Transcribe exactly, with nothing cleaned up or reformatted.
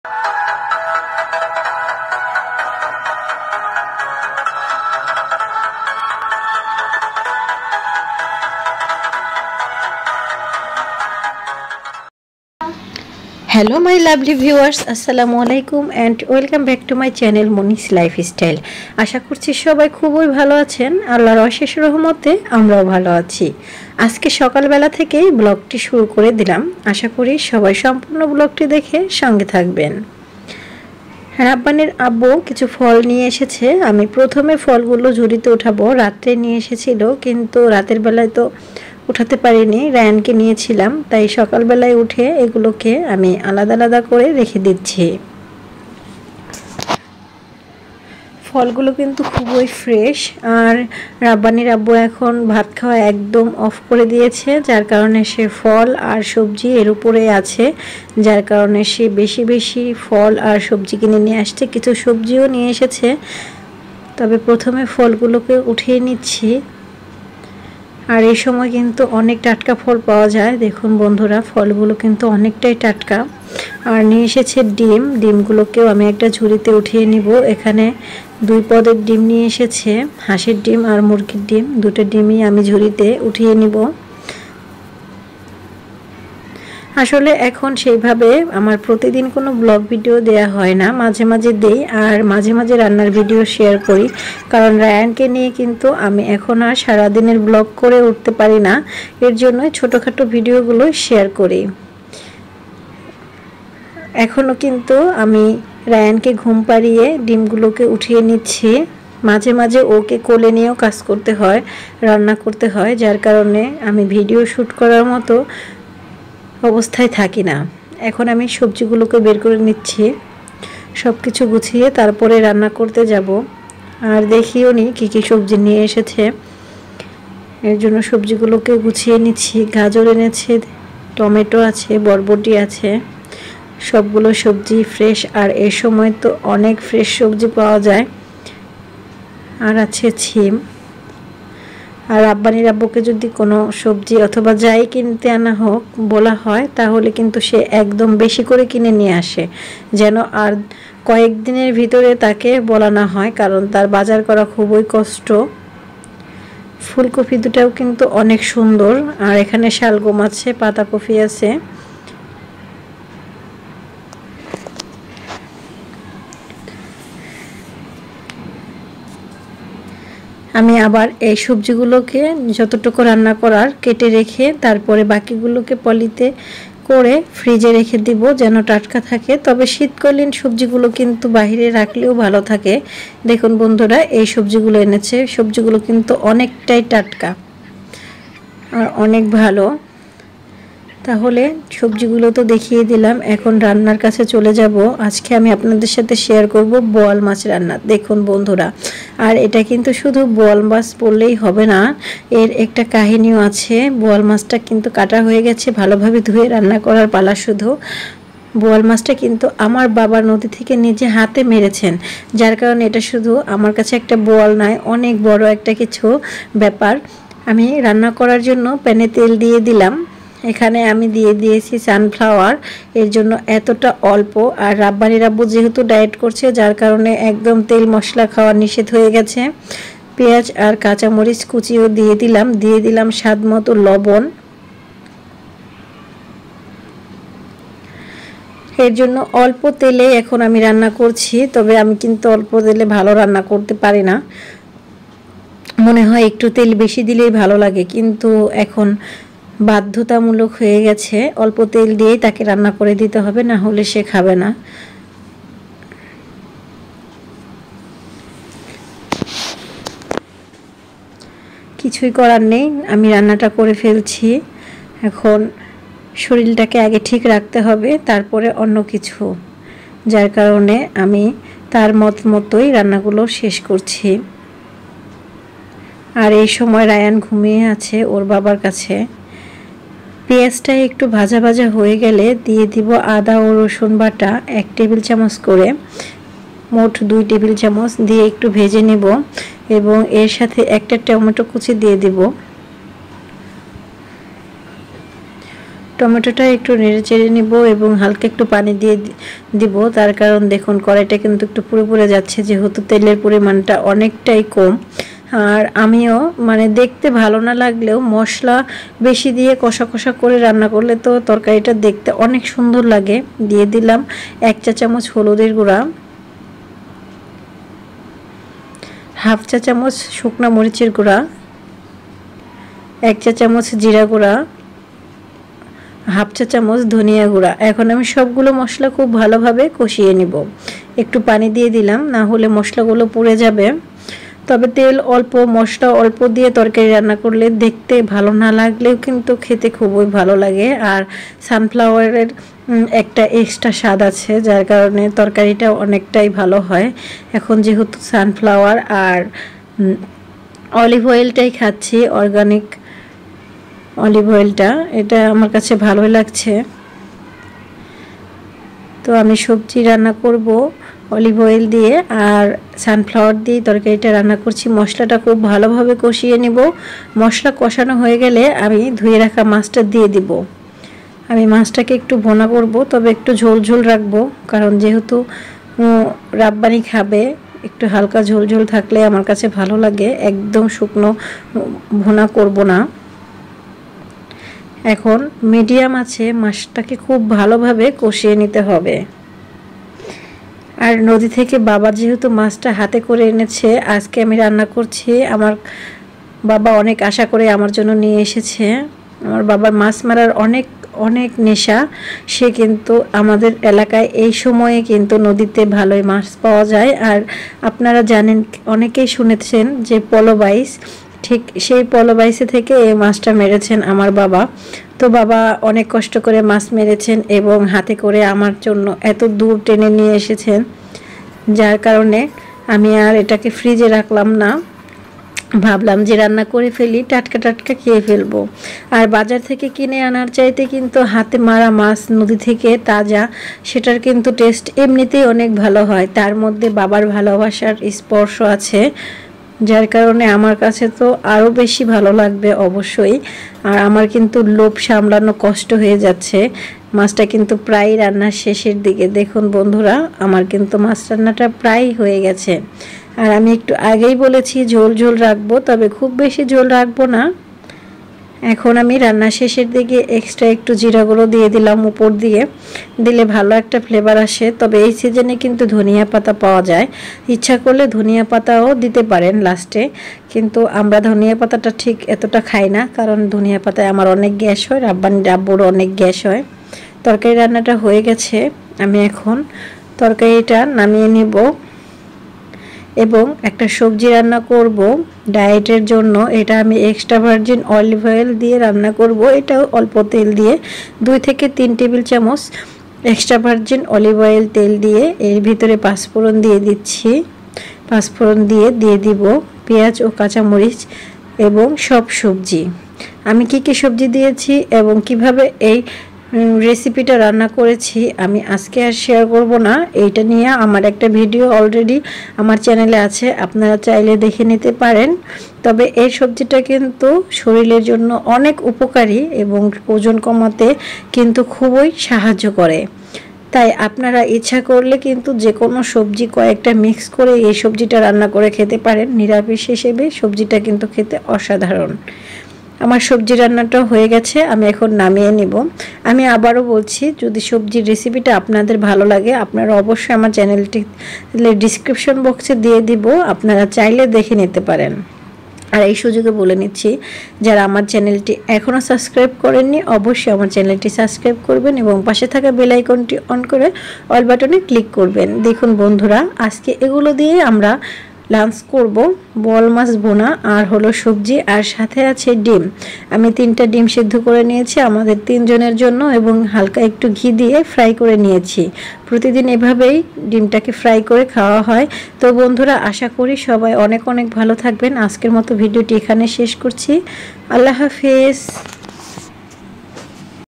Hello my lovely viewers, আসসালামু আলাইকুম and welcome back to my channel Moni's Lifestyle। আশা করছি সবাই খুবই ভালো আছেন। আল্লাহর অশেষ রহমতে আমরাও ভালো আছি। আজকে সকালবেলা থেকেই ব্লগটি শুরু করে দিলাম। আশা করি সবাই সম্পূর্ণ ব্লগটি দেখে সঙ্গে থাকবেন। রাব্বানির আব্বু কিছু ফল নিয়ে এসেছে। আমি প্রথমে ফলগুলো ঝুড়িতে উঠাবো, রাত্রে নিয়ে এসেছিল কিন্তু রাতের বেলায় তো উঠাতে পারিনি, রায়ানকে নিয়েছিলাম, তাই সকালবেলায় উঠে এগুলোকে আমি আলাদা আলাদা করে রেখে দিচ্ছি। ফলগুলো কিন্তু খুবই ফ্রেশ। আর রাব্বানির আব্বু এখন ভাত খাওয়া একদম অফ করে দিয়েছে, যার কারণে সে ফল আর সবজি এর উপরে আছে, যার কারণে সে বেশি বেশি ফল আর সবজি কিনে নিয়ে আসছে। কিছু সবজিও নিয়ে এসেছে, তবে প্রথমে ফলগুলোকে উঠিয়ে নিচ্ছি। আর এই সময় কিন্তু অনেক টাটকা ফল পাওয়া যায়। দেখুন বন্ধুরা, ফলগুলো কিন্তু অনেকটাই টাটকা। আর নিয়ে এসেছে ডিম, ডিমগুলোকেও আমি একটা ঝুড়িতে উঠিয়ে নিব। এখানে দুই পদের ডিম নিয়ে এসেছে, হাঁসের ডিম আর মুরগির ডিম, দুটো ডিমই আমি ঝুড়িতে উঠিয়ে নিব। আসলে এখন সেইভাবে আমার প্রতিদিন কোনো ব্লগ ভিডিও দেয়া হয় না, মাঝে মাঝে দেই আর মাঝে মাঝে রান্নার ভিডিও শেয়ার করি, কারণ রায়ানকে নিয়ে কিন্তু আমি এখন আর সারাদিনের ব্লগ করে উঠতে পারি না। এর জন্যই ছোটোখাটো ভিডিওগুলো শেয়ার করি। এখনও কিন্তু আমি রায়ানকে ঘুম পাড়িয়ে ডিমগুলোকে উঠিয়ে নিচ্ছি। মাঝে মাঝে ওকে কোলে নিয়েও কাজ করতে হয়, রান্না করতে হয়, যার কারণে আমি ভিডিও শ্যুট করার মতো অবস্থায় থাকি না। এখন আমি সবজিগুলোকে বের করে নিচ্ছি, সব কিছু গুছিয়ে তারপরে রান্না করতে যাব। আর দেখিও নি কী কী সবজি নিয়ে এসেছে, এর জন্য সবজিগুলোকে গুছিয়ে নিচ্ছি। গাজর এনেছে, টমেটো আছে, বরবটি আছে, সবগুলো সবজি ফ্রেশ। আর এই সময় তো অনেক ফ্রেশ সবজি পাওয়া যায়। আর আছে ছিম। আর রাব্বানির আব্বুকে যদি কোনো সবজি অথবা যাই কিনতে আনা হোক বলা হয়, তাহলে কিন্তু সে একদম বেশি করে কিনে নিয়ে আসে, যেন আর কয়েকদিনের ভিতরে তাকে বলা না হয়, কারণ তার বাজার করা খুবই কষ্ট। ফুলকপি দুটাও কিন্তু অনেক সুন্দর। আর এখানে শালগম আছে, পাতাকপি আছে। আমি আবার এই সবজিগুলোকে যতটুকু রান্না করার কেটে রেখে তারপরে বাকিগুলোকে পলিতে করে ফ্রিজে রেখে দিব, যেন টাটকা থাকে। তবে শীতকালীন সবজিগুলো কিন্তু বাইরে রাখলেও ভালো থাকে। দেখুন বন্ধুরা, এই সবজিগুলো এনেছে, সবজিগুলো কিন্তু অনেকটাই টাটকা আর অনেক ভালো। তাহলে সবজিগুলো তো দেখিয়ে দিলাম, এখন রান্নার কাছে চলে যাব। আজকে আমি আপনাদের সাথে শেয়ার করব বোয়াল মাছ রান্না। দেখুন বন্ধুরা, আর এটা কিন্তু শুধু বোয়াল মাছ বললেই হবে না, এর একটা কাহিনীও আছে। বোয়াল মাছটা কিন্তু কাটা হয়ে গেছে, ভালোভাবে ধুয়ে রান্না করার পালা শুধু। বোয়াল মাছটা কিন্তু আমার বাবা নদী থেকে নিজে হাতে মেরেছেন, যার কারণে এটা শুধু আমার কাছে একটা বোয়াল নয়, অনেক বড় একটা কিছু ব্যাপার। আমি রান্না করার জন্য প্যানে তেল দিয়ে দিলাম। এখানে আমি দিয়ে দিয়েছি সানফ্লাওয়ার, এর জন্য এতটা অল্প। আর রাব্বানির আব্বু যেহেতু ডায়েট করছে, যার কারণে একদম তেল মশলা খাওয়া নিষেধ হয়ে গেছে। পেঁয়াজ আর কাঁচামরিচ কুচিও দিয়ে দিলাম, দিয়ে দিলাম স্বাদ মতো লবণ। এর জন্য অল্প তেলে এখন আমি রান্না করছি, তবে আমি কিন্তু অল্প তেলে ভালো রান্না করতে পারি না, মনে হয় একটু তেল বেশি দিলেই ভালো লাগে, কিন্তু এখন বাধ্যতামূলক হয়ে গেছে, অল্প তেল দিয়েই তাকে রান্না করে দিতে হবে, না হলে সে খাবে না। কিছুই করার নেই, আমি রান্নাটা করে ফেলছি। এখন শরীরটাকে আগে ঠিক রাখতে হবে, তারপরে অন্য কিছু, যার কারণে আমি তার মত মতোই রান্নাগুলো শেষ করছি। আর এই সময় রায়ান ঘুমিয়ে আছে ওর বাবার কাছে। পেঁয়াজটা একটু ভাজা ভাজা হয়ে গেলে দিয়ে দিব আদা ও রসুন বাটা এক টেবিল চামচ করে, মোট দুই টেবিল চামচ দিয়ে একটু ভেজে নেব, এবং এর সাথে একটা টমেটো কুচি দিয়ে দিব। টমেটোটা একটু নেড়ে চেড়ে নিব এবং হালকা একটু পানি দিয়ে দিব। তার কারণ দেখুন কড়াইটা কিন্তু একটু পুড়ে পুড়ে যাচ্ছে, যেহেতু তেলের পরিমাণটা অনেকটাই কম। আর আমিও মানে দেখতে ভালো না লাগলেও মশলা বেশি দিয়ে কষা কষা করে রান্না করলে তো তরকারিটা দেখতে অনেক সুন্দর লাগে। দিয়ে দিলাম এক চা চামচ হলুদের গুঁড়া, হাফ চা চামচ শুকনো মরিচের গুঁড়া, এক চা চামচ জিরা গুঁড়া, হাফ চা চামচ ধনিয়া গুঁড়া। এখন আমি সবগুলো মশলা খুব ভালোভাবে কষিয়ে নিব। একটু পানি দিয়ে দিলাম, না হলে মশলাগুলো পুড়ে যাবে। তবে তেল অল্প মশলা অল্প দিয়ে তরকারি রান্না করলে দেখতে ভালো না লাগলেও কিন্তু খেতে খুবই ভালো লাগে। আর সানফ্লাওয়ারের একটা এক্সট্রা স্বাদ আছে, যার কারণে তরকারিটা অনেকটাই ভালো হয়। এখন যেহেতু সানফ্লাওয়ার আর অলিভ অয়েলটাই খাচ্ছি, অর্গানিক অলিভ অয়েলটা, এটা আমার কাছে ভালোই লাগছে। তো আমি সবজি রান্না করব অলিভ অয়েল দিয়ে আর সানফ্লাওয়ার দিয়ে তরকারিটা রান্না করছি। মশলাটা খুব ভালোভাবে কষিয়ে নিব। মশলা কষানো হয়ে গেলে আমি ধুয়ে রাখা মাছটা দিয়ে দিব। আমি মাছটাকে একটু ভোনা করব, তবে একটু ঝোল ঝোল রাখবো, কারণ যেহেতু রাব্বানি খাবে একটু হালকা ঝোল ঝোল থাকলে আমার কাছে ভালো লাগে। একদম শুকনো ভোনা করব না। এখন মিডিয়াম আছে মাছটাকে খুব ভালোভাবে কষিয়ে নিতে হবে। আর নদী থেকে বাবা যেহেতু মাছটা হাতে করে এনেছে, আজকে আমি রান্না করছি। আমার বাবা অনেক আশা করে আমার জন্য নিয়ে এসেছে। আমার বাবার মাছ মারার অনেক অনেক নেশা। সে কিন্তু আমাদের এলাকায় এই সময়ে কিন্তু নদীতে ভালোই মাছ পাওয়া যায়। আর আপনারা জানেন, অনেকেই শুনেছেন যে পলো বাইস, ঠিক সেই পলো বাইসে থেকে এই মাছটা মেরেছেন আমার বাবা। তো বাবা অনেক কষ্ট করে মাছ মেরেছেন এবং হাতে করে আমার জন্য এত দূর টেনে নিয়ে এসেছেন, যার কারণে আমি আর এটাকে ফ্রিজে রাখলাম না। ভাবলাম যে রান্না করে ফেলি, টাটকা টাটকা খেয়ে ফেলবো। আর বাজার থেকে কিনে আনার চাইতে কিন্তু হাতে মারা মাছ নদী থেকে তাজা, সেটার কিন্তু টেস্ট এমনিতেই অনেক ভালো হয়। তার মধ্যে বাবার ভালোবাসার স্পর্শ আছে, যার কারণে আমার কাছে তো আরও বেশি ভালো লাগবে অবশ্যই। আর আমার কিন্তু লোভ সামলানো কষ্ট হয়ে যাচ্ছে। মাছটা কিন্তু প্রায় রান্নার শেষের দিকে। দেখুন বন্ধুরা, আমার কিন্তু মাছ রান্নাটা প্রায় হয়ে গেছে। আর আমি একটু আগেই বলেছি ঝোল ঝোল রাখবো, তবে খুব বেশি ঝোল রাখবো না। এখন আমি রান্না শেষের দিকে এক্সট্রা একটু জিরা গুঁড়ো দিয়ে দিলাম উপর দিয়ে, দিলে ভালো একটা ফ্লেভার আসে। তবে এই সিজনে কিন্তু ধনিয়া পাতা পাওয়া যায়, ইচ্ছা করলে ধনিয়া পাতাও দিতে পারেন লাস্টে। কিন্তু আমরা ধনিয়া পাতাটা ঠিক এতটা খাই না, কারণ ধনিয়া পাতায় আমার অনেক গ্যাস হয়, রাব্বানি ডাব্বুরও অনেক গ্যাস হয়। তরকারি রান্নাটা হয়ে গেছে, আমি এখন তরকারিটা নামিয়ে নিব এবং একটা সবজি রান্না করব ডায়েটের জন্য। এটা আমি এক্সট্রা ভার্জিন অলিভ অয়েল দিয়ে রান্না করব। এটাও অল্প তেল দিয়ে, দুই থেকে তিন টেবিল চামচ এক্সট্রা ভার্জিন অলিভ অয়েল তেল দিয়ে এর ভিতরে পাঁচফোড়ন দিয়ে দিচ্ছি। পাঁচফোড়ন দিয়ে দিয়ে দিব পেঁয়াজ ও কাঁচামরিচ এবং সব সবজি। আমি কি কি সবজি দিয়েছি এবং কিভাবে এই রেসিপিটা রান্না করেছি আমি আজকে আর শেয়ার করব না। এইটা নিয়ে আমার একটা ভিডিও অলরেডি আমার চ্যানেলে আছে, আপনারা চাইলে দেখে নিতে পারেন। তবে এই সবজিটা কিন্তু শরীরের জন্য অনেক উপকারী এবং ওজন কমাতে কিন্তু খুবই সাহায্য করে। তাই আপনারা ইচ্ছা করলে কিন্তু যে কোনো সবজি কয়েকটা মিক্স করে এই সবজিটা রান্না করে খেতে পারেন। নিরামিষ হিসেবে সবজিটা কিন্তু খেতে অসাধারণ। আমার সবজি রান্নাটা হয়ে গেছে, আমি এখন নামিয়ে নিব। আমি আবারও বলছি, যদি সবজির রেসিপিটা আপনাদের ভালো লাগে আপনারা অবশ্যই আমার চ্যানেলটি ডিসক্রিপশন বক্সে দিয়ে দিব, আপনারা চাইলে দেখে নিতে পারেন। আর এই সুযোগে বলে নিচ্ছি, যারা আমার চ্যানেলটি এখনও সাবস্ক্রাইব করেননি অবশ্যই আমার চ্যানেলটি সাবস্ক্রাইব করবেন এবং পাশে থাকা বেল আইকনটি অন করে অল বাটনে ক্লিক করবেন। দেখুন বন্ধুরা, আজকে এগুলো দিয়ে আমরা লাঞ্চ করব, বল মাছ ভুনা আর হলো সবজি, আর সাথে আছে ডিম। আমি তিনটা ডিম সিদ্ধ করে নিয়েছি আমাদের তিনজনের জন্য এবং হালকা একটু ঘি দিয়ে ফ্রাই করে নিয়েছি। প্রতিদিন এভাবেই ডিমটাকে ফ্রাই করে খাওয়া হয়। তো বন্ধুরা, আশা করি সবাই অনেক অনেক ভালো থাকবেন। আজকের মতো ভিডিওটি এখানে শেষ করছি। আল্লাহ হাফেজ।